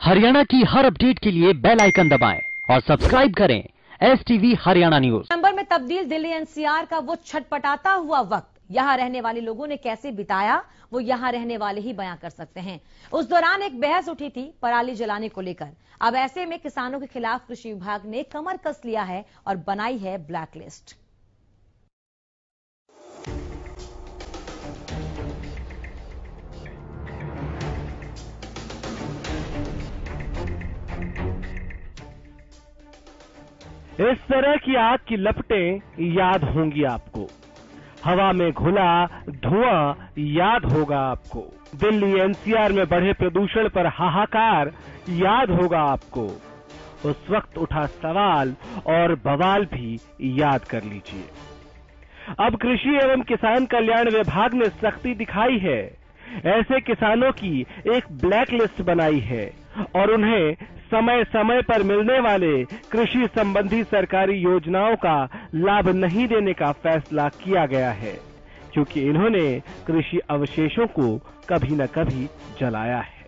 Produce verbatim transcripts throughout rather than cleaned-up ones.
हरियाणा की हर अपडेट के लिए बेल आइकन दबाएं और सब्सक्राइब करें एस टीवी हरियाणा न्यूज। नवंबर में तब्दील दिल्ली एनसीआर का वो छटपटाता हुआ वक्त यहां रहने वाले लोगों ने कैसे बिताया, वो यहां रहने वाले ही बयां कर सकते हैं। उस दौरान एक बहस उठी थी पराली जलाने को लेकर। अब ऐसे में किसानों के खिलाफ कृषि विभाग ने कमर कस लिया है और बनाई है ब्लैक लिस्ट। इस तरह की आग की लपटें याद होंगी आपको, हवा में घुला धुआं याद होगा आपको, दिल्ली एनसीआर में बढ़े प्रदूषण पर हाहाकार याद होगा आपको, उस वक्त उठा सवाल और बवाल भी याद कर लीजिए। अब कृषि एवं किसान कल्याण विभाग ने सख्ती दिखाई है, ऐसे किसानों की एक ब्लैक लिस्ट बनाई है और उन्हें समय समय पर मिलने वाले कृषि संबंधी सरकारी योजनाओं का लाभ नहीं देने का फैसला किया गया है, क्योंकि इन्होंने कृषि अवशेषों को कभी न कभी जलाया है।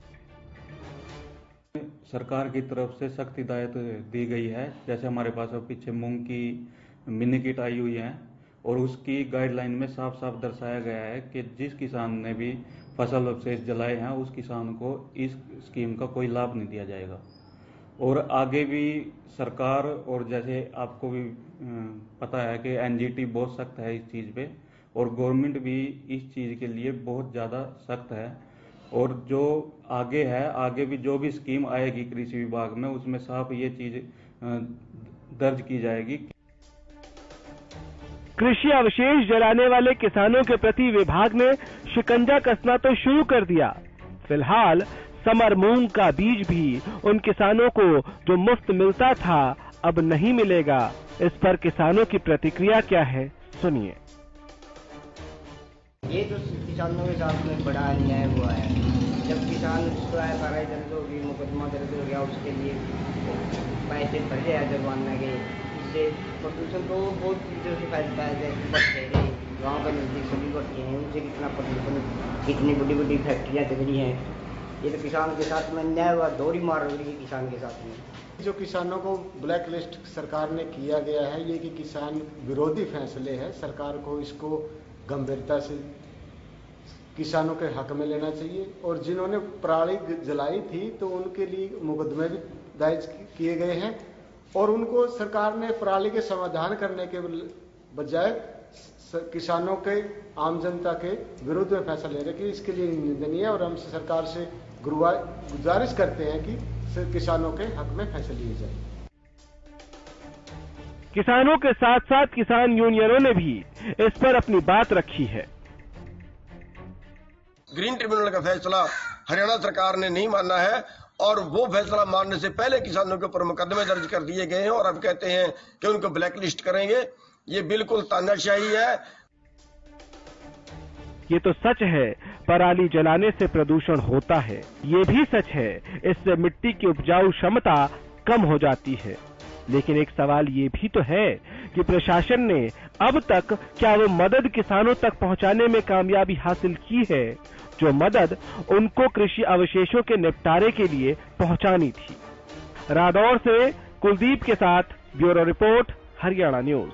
सरकार की तरफ से सख्त हिदायत दी गई है, जैसे हमारे पास अब पीछे मूंग की मिनी किट आई हुई है और उसकी गाइडलाइन में साफ साफ दर्शाया गया है कि जिस किसान ने भी फसल अवशेष जलाए हैं उस किसान को इस स्कीम का कोई लाभ नहीं दिया जाएगा। और आगे भी सरकार, और जैसे आपको भी पता है कि एनजीटी बहुत सख्त है इस चीज़ पे और गवर्नमेंट भी इस चीज़ के लिए बहुत ज़्यादा सख्त है। और जो आगे है, आगे भी जो भी स्कीम आएगी कृषि विभाग में उसमें साफ ये चीज़ दर्ज की जाएगी। कृषि अवशेष जलाने वाले किसानों के प्रति विभाग ने शिकंजा कसना तो शुरू कर दिया। फिलहाल समर मूंग का बीज भी उन किसानों को जो मुफ्त मिलता था अब नहीं मिलेगा। इस पर किसानों की प्रतिक्रिया क्या है, सुनिए। ये तो किसानों के साथ में बड़ा अन्याय हुआ है। जब किसान कराई दर्ज होगी, मुकदमा दर्ज हो गया, उसके लिए पैसे भरे हैं जुर्माना के, इससे प्रदूषण तो बहुत चीज़ों से फैलता है। जैसे बच्चे गाँव के नजदीक सभी बढ़ते हैं, उनसे कितना प्रदूषण, कितनी बड़ी बड़ी फैक्ट्रियाँ दिख रही हैं। ये तो किसान के साथ में अन्याय हुआ, दोहरी मार हो रही है किसान के साथ में। जो किसानों को ब्लैक लिस्ट सरकार ने किया गया है, ये कि किसान विरोधी फैसले हैं। सरकार को इसको गंभीरता से किसानों के हक में लेना चाहिए और जिन्होंने पराली जलाई थी तो उनके लिए मुकदमे भी दायर किए गए हैं और उनको सरकार ने पराली के समाधान करने के बजाय किसानों के, आम जनता के विरुद्ध में फैसला ले रहे कि इसके लिए निंदनीय है। और हम सरकार से गुजारिश करते हैं कि किसानों के हक में फैसले लिए जाए। किसानों के साथ साथ किसान यूनियनों ने भी इस पर अपनी बात रखी है। ग्रीन ट्रिब्यूनल का फैसला हरियाणा सरकार ने नहीं माना है और वो फैसला मानने से पहले किसानों के ऊपर मुकदमे दर्ज कर दिए गए हैं और अब कहते हैं कि उनको ब्लैक लिस्ट करेंगे। ये बिल्कुल तानाशाही है। ये तो सच है पराली जलाने से प्रदूषण होता है, ये भी सच है इससे मिट्टी की उपजाऊ क्षमता कम हो जाती है। लेकिन एक सवाल ये भी तो है कि प्रशासन ने अब तक क्या वो मदद किसानों तक पहुंचाने में कामयाबी हासिल की है जो मदद उनको कृषि अवशेषों के निपटारे के लिए पहुंचानी थी। रादौर से कुलदीप के साथ ब्यूरो रिपोर्ट, हरियाणा न्यूज।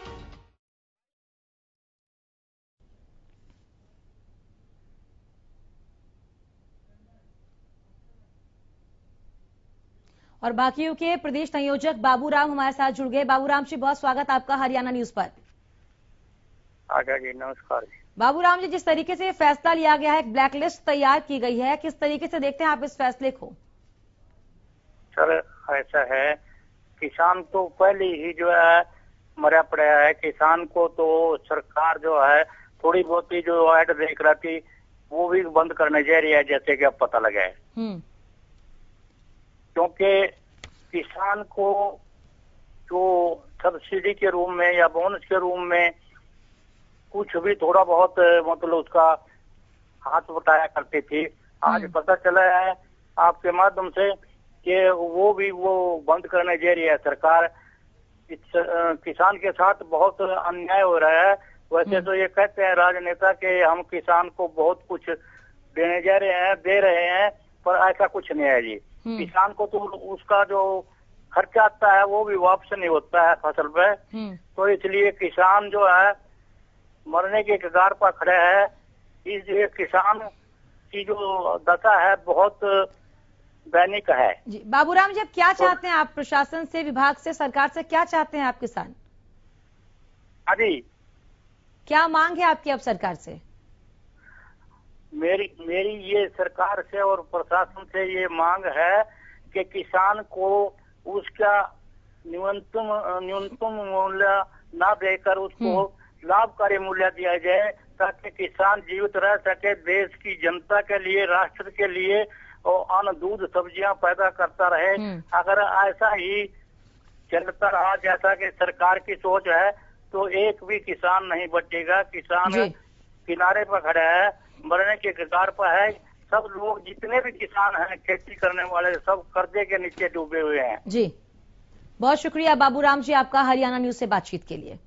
और बाकियों के प्रदेश संयोजक बाबूराम हमारे साथ जुड़ गए। बाबूराम जी, बहुत स्वागत आपका हरियाणा न्यूज पर। आजा जी, नमस्कार। बाबूराम जी, जिस तरीके से फैसला लिया गया है, एक ब्लैक लिस्ट तैयार की गई है, किस तरीके से देखते हैं आप इस फैसले को? सर, ऐसा है, किसान तो पहले ही जो है मरा पड़ा है। किसान को तो सरकार जो है थोड़ी बहुत ही जो ऐड देख रहा थी वो भी बंद करने जा रही है, जैसे कि अब पता लगा है। क्योंकि किसान को जो सब्सिडी के रूप में या बोनस के रूप में कुछ भी थोड़ा बहुत मतलब उसका हाथ बटाया करते थे, आज पता चला है आपके माध्यम से कि वो भी वो बंद करने जा रही है सरकार। इस किसान के साथ बहुत अन्याय हो रहा है। वैसे तो ये कहते हैं राजनेता कि हम किसान को बहुत कुछ देने जा रहे हैं, दे रहे हैं, पर ऐसा कुछ नहीं है जी। किसान को तो उसका जो खर्चा आता है वो भी वापस नहीं होता है फसल पे, तो इसलिए किसान जो है मरने के कगार पर खड़े है। इसलिए किसान की जो दशा है बहुत दैनिक है जी। बाबूराम जी, अब क्या तो, चाहते हैं आप प्रशासन से, विभाग से, सरकार से क्या चाहते हैं आप किसान? अभी क्या मांग है आपकी अब सरकार से? मेरी मेरी ये सरकार से और प्रशासन से ये मांग है कि किसान को उसका न्यूनतम न्यूनतम मूल्य ना देकर उसको लाभकारी मूल्य दिया जाए, ताकि किसान जीवित रह सके, देश की जनता के लिए, राष्ट्र के लिए और अन्न दूध सब्जियां पैदा करता रहे। अगर ऐसा ही चलता रहा जैसा कि सरकार की सोच है तो एक भी किसान नहीं बचेगा। किसान किनारे पर खड़े है, मरने के कगार पर है। सब लोग जितने भी किसान हैं खेती करने वाले सब कर्जे के नीचे डूबे हुए हैं जी। बहुत शुक्रिया बाबूराम जी आपका हरियाणा न्यूज से बातचीत के लिए।